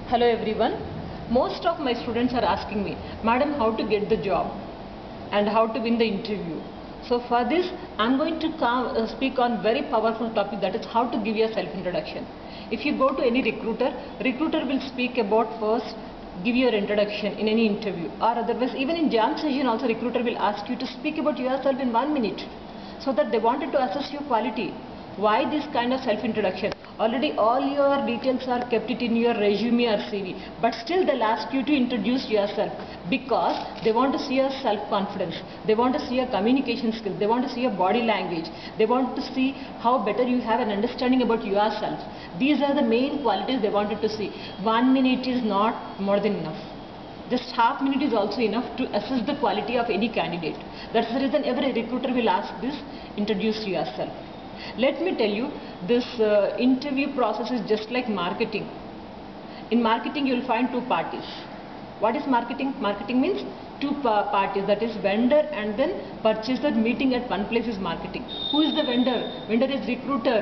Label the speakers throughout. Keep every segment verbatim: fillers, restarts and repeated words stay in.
Speaker 1: Hello everyone. Most of my students are asking me, Madam, how to get the job and how to win the interview. So for this, I'm going to come, uh, speak on very powerful topic, that is how to give your self-introduction. If you go to any recruiter, recruiter will speak about first give your introduction in any interview, or otherwise even in jam session also recruiter will ask you to speak about yourself in one minute, so that they wanted to assess your quality. Why this kind of self-introduction? Already all your details are kept it in your resume or C V, but still they'll ask you to introduce yourself because they want to see your self-confidence, they want to see your communication skills, they want to see your body language, they want to see how better you have an understanding about yourself. These are the main qualities they wanted to see. One minute is not more than enough. Just half minute is also enough to assess the quality of any candidate. That's the reason every recruiter will ask this, introduce yourself. Let me tell you, this uh, interview process is just like marketing. In marketing, you will find two parties. What is marketing? Marketing means two pa parties, that is vendor and then purchaser meeting at one place is marketing. Who is the vendor? Vendor is recruiter.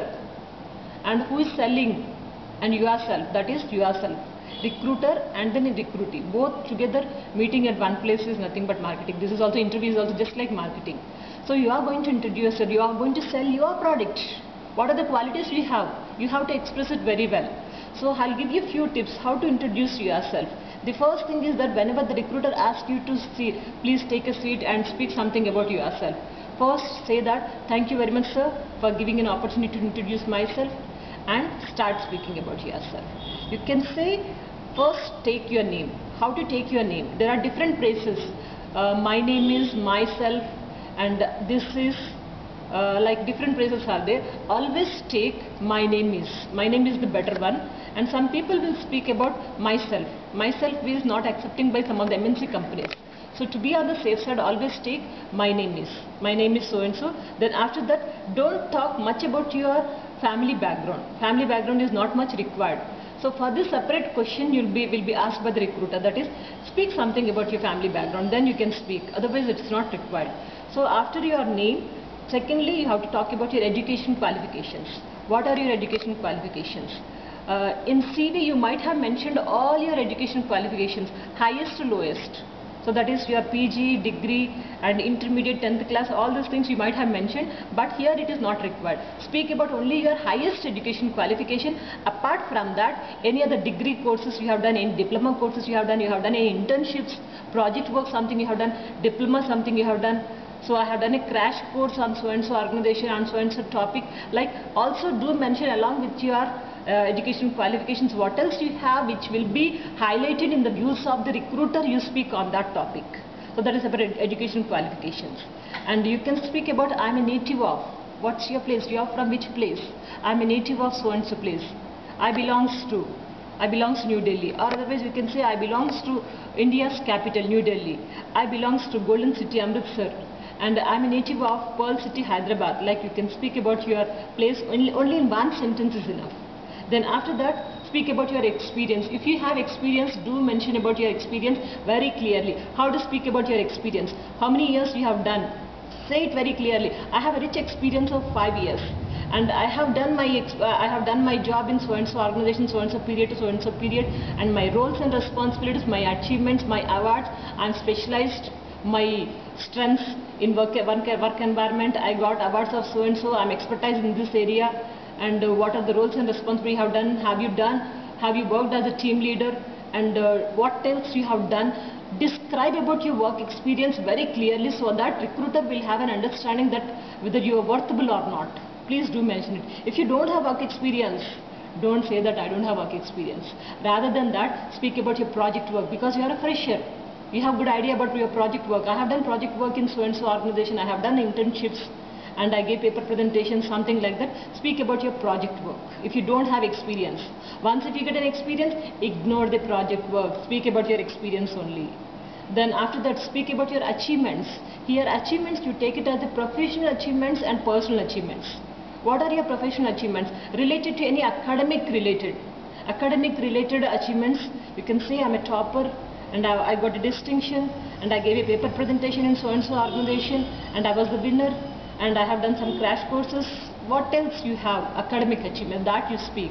Speaker 1: And who is selling? And yourself, that is yourself. Recruiter and then a recruitee, both together meeting at one place is nothing but marketing. This is also, interview is also just like marketing. So you are going to introduce it, you are going to sell your product. What are the qualities you have? You have to express it very well. So I'll give you a few tips how to introduce yourself. The first thing is that whenever the recruiter asks you to sit, please take a seat and speak something about yourself. First say that, thank you very much sir for giving an opportunity to introduce myself, and start speaking about yourself. You can say, first take your name. How to take your name? There are different phrases. Uh, my name is, myself, and this is, uh, like different phrases are there. Always take my name is. My name is the better one. And some people will speak about myself. Myself is not accepting by some of the M N C companies. So to be on the safe side, always take my name is. My name is so and so. Then after that, don't talk much about your family background. Family background is not much required. So for this separate question, you'll be will be asked by the recruiter. That is, speak something about your family background. Then you can speak. Otherwise, it's not required. So after your name, secondly, you have to talk about your education qualifications. What are your education qualifications? Uh, in C V, you might have mentioned all your education qualifications, highest to lowest. So that is your P G, degree and intermediate tenth class, all those things you might have mentioned, but here it is not required. Speak about only your highest education qualification. Apart from that, any other degree courses you have done, any diploma courses you have done, you have done any internships, project work something you have done, diploma something you have done. So I have done a crash course on so and so organization on so and so topic. Like, also do mention along with your uh, education qualifications what else you have, which will be highlighted in the views of the recruiter you speak on that topic. So that is about ed education qualifications. And you can speak about, I'm a native of, what's your place, you are from which place? I'm a native of so and so place. I belongs to, I belongs to New Delhi, or otherwise you can say I belongs to India's capital, New Delhi. I belongs to Golden City, Amritsar. And I'm a native of Pearl City, Hyderabad. Like, you can speak about your place only, only in one sentence is enough. Then after that, speak about your experience. If you have experience, do mention about your experience very clearly. How to speak about your experience? How many years you have done? Say it very clearly. I have a rich experience of five years. And I have done my uh, I have done my job in so and so organization, so and so period to so and so period, and my roles and responsibilities, my achievements, my awards. I am specialized. My strengths in work, work, work environment, I got awards of so and so, I am expertise in this area, and uh, what are the roles and responsibilities you have done, have you done, have you worked as a team leader, and uh, what else you have done. Describe about your work experience very clearly so that recruiter will have an understanding that whether you are worthable or not. Please do mention it. If you don't have work experience, don't say that I don't have work experience. Rather than that, speak about your project work, because you are a fresher. You have good idea about your project work. I have done project work in so and so organization. I have done internships and I gave paper presentations, something like that. Speak about your project work. If you don't have experience, once if you get an experience, ignore the project work. Speak about your experience only. Then after that, speak about your achievements. Here, achievements, you take it as the professional achievements and personal achievements. What are your professional achievements? Related to any academic related. Academic related achievements, you can say I'm a topper, and I, I got a distinction, and I gave a paper presentation in so and so organization, and I was the winner, and I have done some crash courses. What else you have? Academic achievement, that you speak.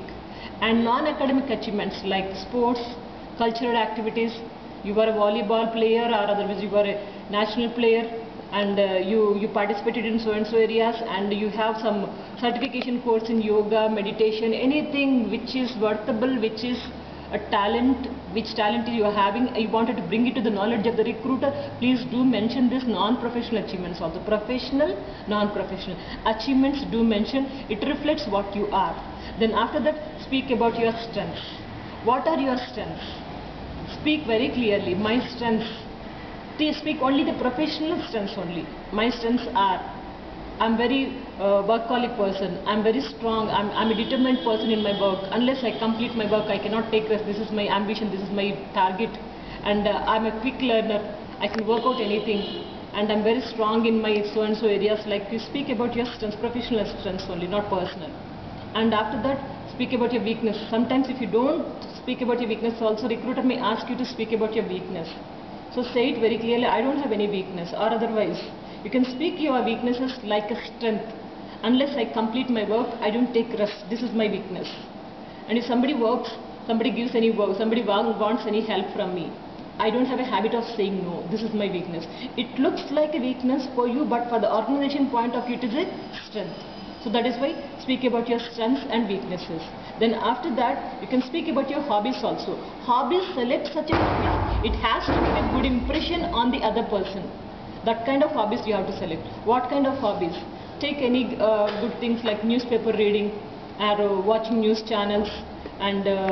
Speaker 1: And non-academic achievements like sports, cultural activities. You are a volleyball player, or otherwise you are a national player, and uh, you, you participated in so and so areas, and you have some certification course in yoga, meditation, anything which is worthable, which is a talent, which talent you are having, you wanted to bring it to the knowledge of the recruiter, please do mention this non-professional achievements also. Professional, non-professional. Achievements do mention, it reflects what you are. Then after that, speak about your strengths. What are your strengths? Speak very clearly, my strengths. They speak only the professional strengths only. My strengths are, I'm very uh, workaholic person, I'm very strong, I'm, I'm a determined person in my work. Unless I complete my work, I cannot take rest. This is my ambition, this is my target. And uh, I'm a quick learner, I can work out anything. And I'm very strong in my so and so areas. Like, you speak about your strengths, professional strengths only, not personal. And after that, speak about your weakness. Sometimes if you don't speak about your weakness also, recruiter may ask you to speak about your weakness. So say it very clearly, I don't have any weakness, or otherwise. You can speak your weaknesses like a strength. Unless I complete my work, I don't take rest. This is my weakness. And if somebody works, somebody gives any work, somebody wants any help from me, I don't have a habit of saying no. This is my weakness. It looks like a weakness for you, but for the organization point of view, it is a strength. So that is why speak about your strengths and weaknesses. Then after that, you can speak about your hobbies also. Hobbies, select such a hobby. It has to give a good impression on the other person. That kind of hobbies you have to select. What kind of hobbies? Take any uh, good things like newspaper reading, or uh, watching news channels, and uh,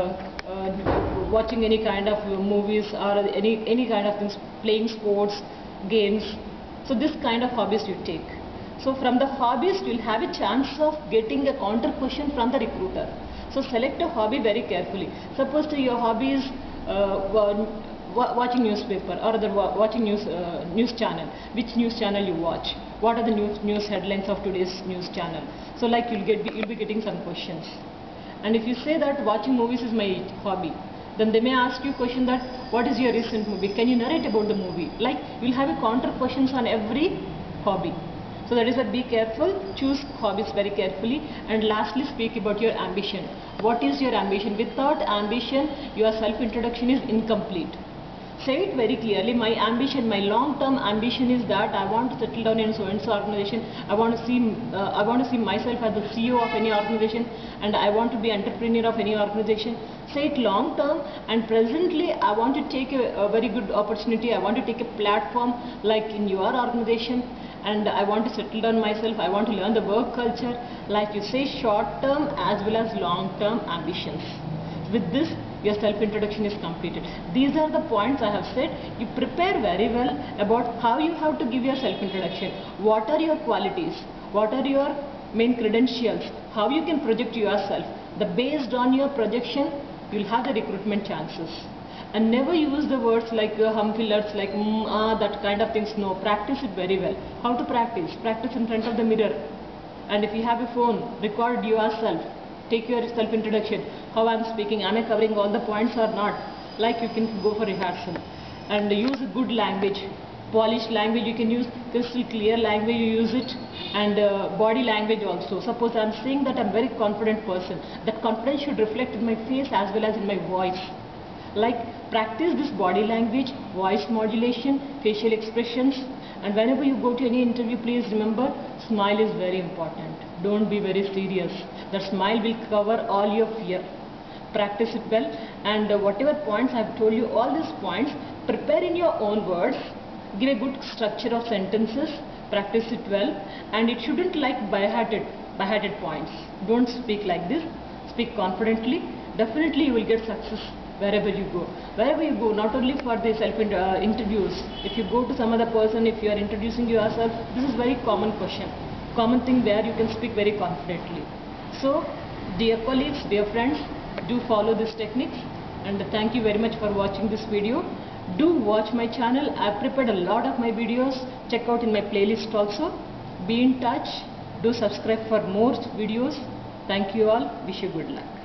Speaker 1: uh, watching any kind of uh, movies, or any, any kind of things, playing sports, games. So this kind of hobbies you take. So from the hobbies, you will have a chance of getting a counter question from the recruiter. So select a hobby very carefully. Suppose your hobby is uh, watching newspaper, or other watching news uh, news channel. Which news channel you watch? What are the news news headlines of today's news channel? So like you'll get you'll be getting some questions. And if you say that watching movies is my hobby, then they may ask you question that what is your recent movie? Can you narrate about the movie? Like, you'll have a counter questions on every hobby. So that is why be careful, choose hobbies very carefully. And lastly, speak about your ambition. What is your ambition? Without ambition, your self-introduction is incomplete. Say it very clearly, my ambition, my long-term ambition is that I want to settle down in so-and-so organization. I want to see, uh, I want to see myself as the C E O of any organization, and I want to be entrepreneur of any organization. Say it long-term, and presently I want to take a, a very good opportunity. I want to take a platform like in your organization, and I want to settle down myself. I want to learn the work culture. Like you say, short-term as well as long-term ambitions. With this, your self-introduction is completed. These are the points I have said. You prepare very well about how you have to give your self-introduction. What are your qualities? What are your main credentials? How you can project yourself. The based on your projection, you will have the recruitment chances. And never use the words like uh, hum fillers, like mm, ah, that kind of things. No, practice it very well. How to practice? Practice in front of the mirror. And if you have a phone, record yourself. Take your self-introduction, how I am speaking, am I covering all the points or not? Like, you can go for rehearsal. And use a good language, polished language you can use, crystal clear language you use it, and uh, body language also. Suppose I am saying that I am a very confident person, that confidence should reflect in my face as well as in my voice. Like, practice this body language, voice modulation, facial expressions, and whenever you go to any interview, please remember, smile is very important. Don't be very serious. That smile will cover all your fear. Practice it well, and uh, whatever points I have told you, all these points, prepare in your own words, give a good structure of sentences, practice it well, and it shouldn't like by-hearted, by-hearted points. Don't speak like this, speak confidently. Definitely you will get success wherever you go. Wherever you go, not only for the self-interviews, uh, if you go to some other person, if you are introducing yourself, this is very common question. Common thing where you can speak very confidently. So, dear colleagues, dear friends, do follow these techniques, and thank you very much for watching this video. Do watch my channel. I have prepared a lot of my videos. Check out in my playlist also. Be in touch. Do subscribe for more videos. Thank you all. Wish you good luck.